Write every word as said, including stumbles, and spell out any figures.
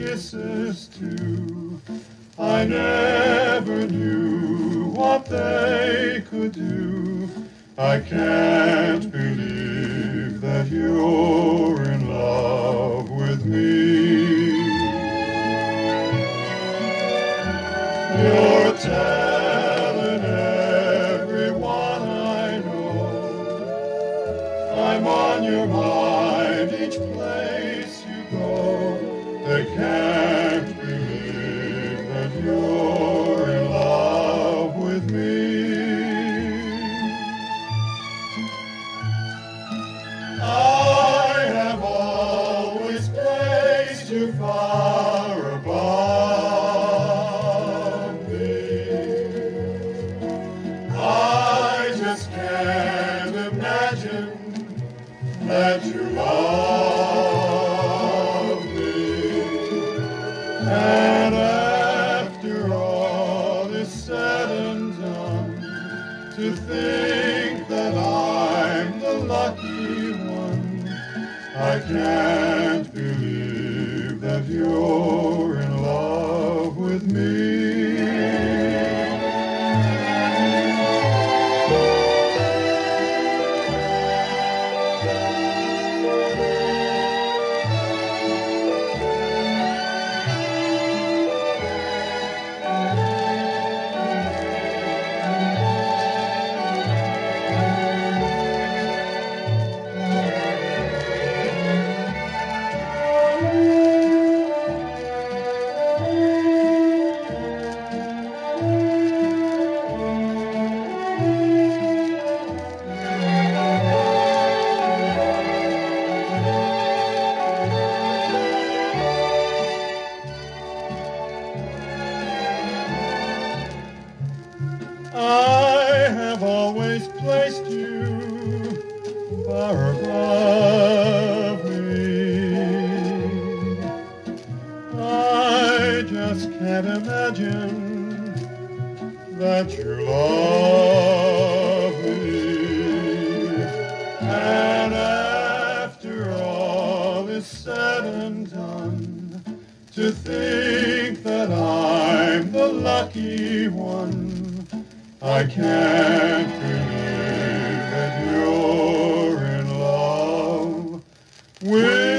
kisses too. I never knew what they could do. I can't believe that you're in love with me. You're telling everyone I know I'm on your mind each place you go. They can't believe that you're in love with me. I have always placed you far above me. I just can't imagine that you love me. And after all is said and done, to think that I'm the lucky one, I can't believe that you're in love with me. I have always placed you far above me. I just can't imagine that you love me. And after all is said and done, to think that I'm the lucky one, I can't believe that you're in love with